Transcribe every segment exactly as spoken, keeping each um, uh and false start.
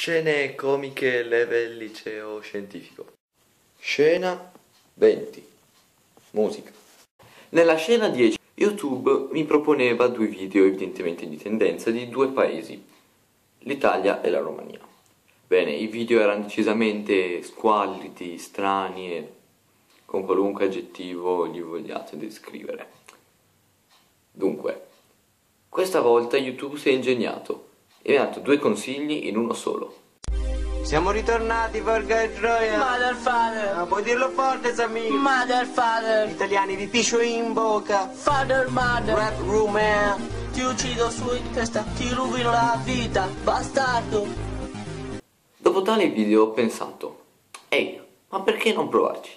Scene comiche level liceo scientifico. Scena venti. Musica. Nella scena dieci YouTube mi proponeva due video evidentemente di tendenza di due paesi, l'Italia e la Romania. Bene, i video erano decisamente squallidi, strani e con qualunque aggettivo gli vogliate descrivere. Dunque, questa volta YouTube si è ingegnato e mi ha dato due consigli in uno solo. Siamo ritornati, porca e troia. Motherfather. Ah, puoi dirlo forte, Samir. Motherfather. Italiani, vi piscio in bocca. Father, mother. Rap room, man. Ti uccido su in testa, ti rovino la vita, bastardo. Dopo tale video ho pensato, ehi, ma perché non provarci?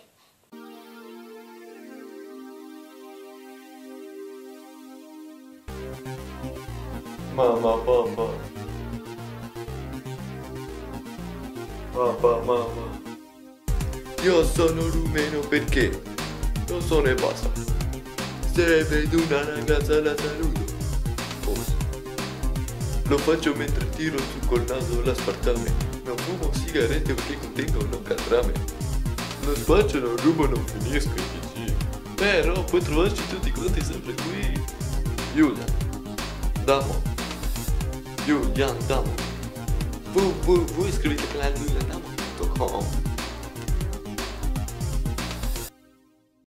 Mamma, papà. Papà, mamma. Io sono rumeno perché non sono e basta. Se vedo una ragazza la saluto. Forse. Lo faccio mentre tiro su col naso l'aspartame. Non fumo sigarette perché contengono catrame. Non spaccio, non rubo, non finisco i P C. Però puoi trovarci tutti quanti sempre qui. Julian Damo. Julian Damo. www punto iscriviti al canale julian damo punto com.